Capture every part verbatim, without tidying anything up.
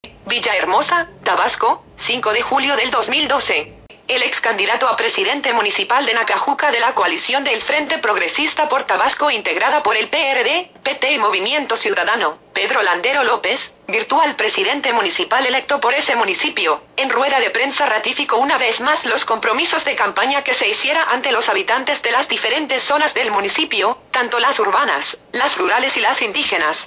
Villahermosa, Tabasco, cinco de julio del dos mil doce. El ex candidato a presidente municipal de Nacajuca de la coalición del Frente Progresista por Tabasco integrada por el P R D, P T y Movimiento Ciudadano, Pedro Landero López, virtual presidente municipal electo por ese municipio, en rueda de prensa ratificó una vez más los compromisos de campaña que se hiciera ante los habitantes de las diferentes zonas del municipio, tanto las urbanas, las rurales y las indígenas.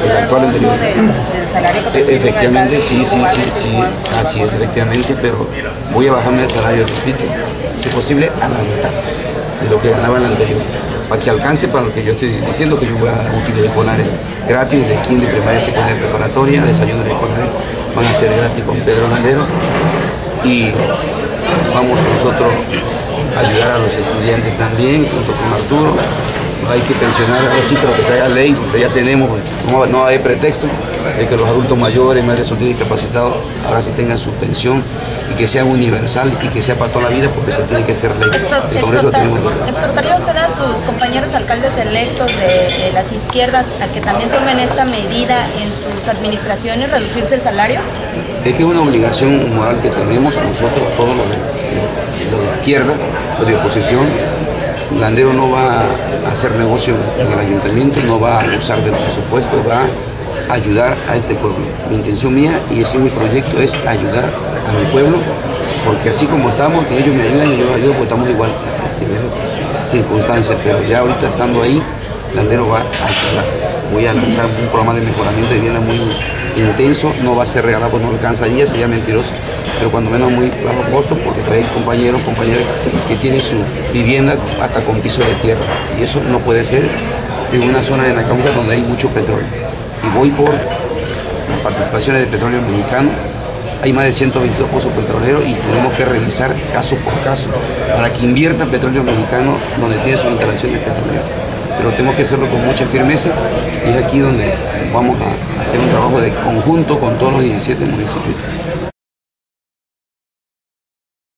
Efectivamente, sí, sí, sí, sí, así es, efectivamente, pero voy a bajarme el salario, repito, si es posible, a la mitad de lo que ganaba el anterior, para que alcance para lo que yo estoy diciendo, que yo voy a dar útiles escolares gratis de kinder, primaria, secundaria, preparatoria, desayunos escolares van a ser gratis con Pedro Landero, y vamos nosotros a ayudar a los estudiantes también, junto con Arturo. Hay que pensionar así, pero que se haya ley, porque ya tenemos, no, no hay pretexto de que los adultos mayores, madres solteras y discapacitados, ahora sí tengan su pensión y que sea universal y que sea para toda la vida, porque se tiene que hacer ley. El Congreso tenemos. ¿Exhortaría usted a sus compañeros alcaldes electos de, de las izquierdas a que también tomen esta medida en sus administraciones, reducirse el salario? Es que es una obligación moral que tenemos nosotros, todos los de, los de izquierda, los de oposición. Landero no va a hacer negocio en el ayuntamiento, no va a abusar del presupuesto, va a ayudar a este pueblo. Mi intención mía y ese es mi proyecto, es ayudar a mi pueblo, porque así como estamos, que ellos me ayudan y yo los ayudo, pues estamos igual en esas circunstancias, pero ya ahorita estando ahí, Landero va a ayudar. Voy a lanzar un programa de mejoramiento de vivienda muy intenso, no va a ser regalado, pues no alcanzaría, sería mentiroso, pero cuando menos muy bajo costo, porque todavía hay compañeros, compañeras que tienen su vivienda hasta con piso de tierra, y eso no puede ser en una zona de Nacajuca donde hay mucho petróleo. Y voy por las participaciones de Petróleo Mexicano, hay más de ciento veintidós pozos petroleros y tenemos que revisar caso por caso para que invierta Petróleo Mexicano donde tiene sus instalaciones petroleras. Pero tenemos que hacerlo con mucha firmeza y es aquí donde vamos a hacer un trabajo de conjunto con todos los diecisiete municipios.